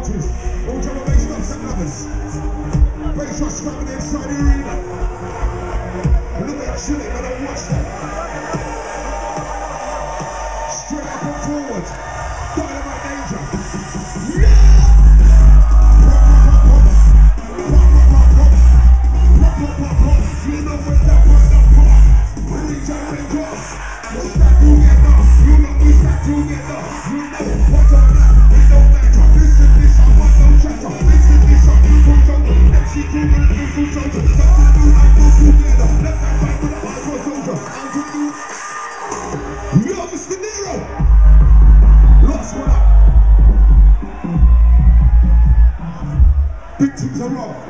watches. All drum and bass loves and lovers. Bass rush coming inside the arena. Look at chilling, but don't watch that. Straight up and forward. Dynamite danger. Yeah! You know when that part up. When we jump and drop. What's that together? You know what's that together? You know what's on that? It don't matter. Listen this, I want no chatter. Listen this, I'm in control. Execute and in control. Something new and go together. Let that fight with a hardcore soldier. I'm to you. Yo, Mr. Nero. Lost one up. Big things are wrong.